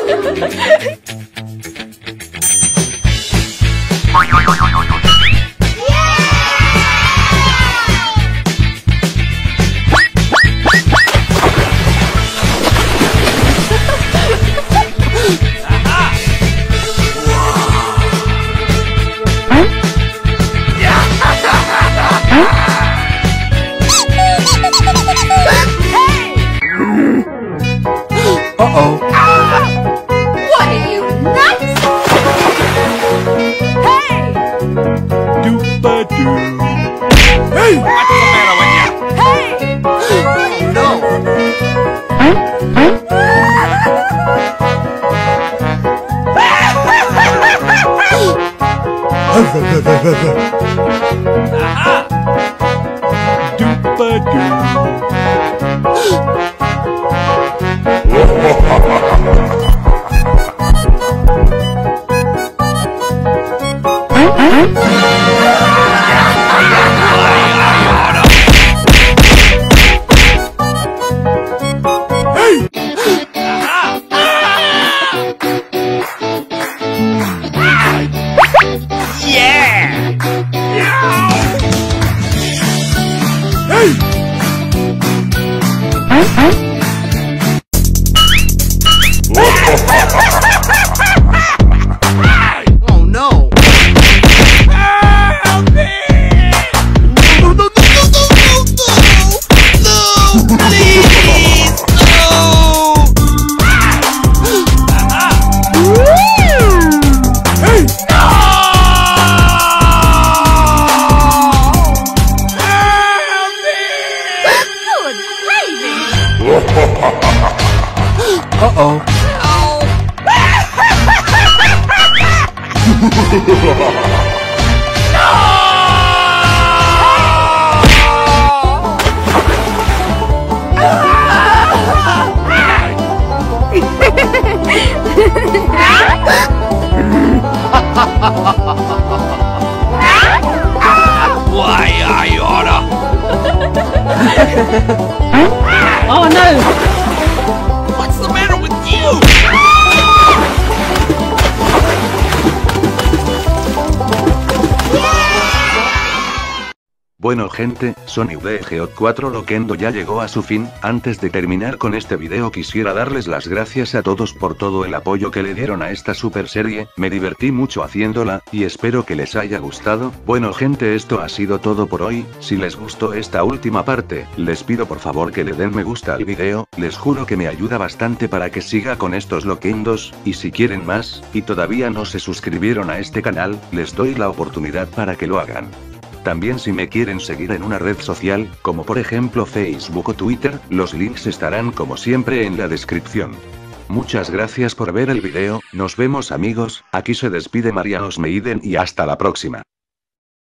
Uh-oh. What are you, nuts? Hey! Doop-a-doo. Hey! What's the matter with you? Hey! Oh, no. Aha! Doop-a-doo. Yeah! Oh no! Help me! No, no, no, no, no, no, no! No! Please! No! Hey! Help me! Good gravy! Uh-oh. Why, I oughta! Oh no! What's the matter with you? Bueno gente, Sonic the Hedgehog 4 Loquendo ya llegó a su fin. Antes de terminar con este video quisiera darles las gracias a todos por todo el apoyo que le dieron a esta super serie, me divertí mucho haciéndola, y espero que les haya gustado. Bueno gente, esto ha sido todo por hoy. Si les gustó esta última parte, les pido por favor que le den me gusta al video, les juro que me ayuda bastante para que siga con estos loquendos, y si quieren más, y todavía no se suscribieron a este canal, les doy la oportunidad para que lo hagan. También si me quieren seguir en una red social, como por ejemplo Facebook o Twitter, los links estarán como siempre en la descripción. Muchas gracias por ver el video, nos vemos amigos, aquí se despide María Osmeiden y hasta la próxima.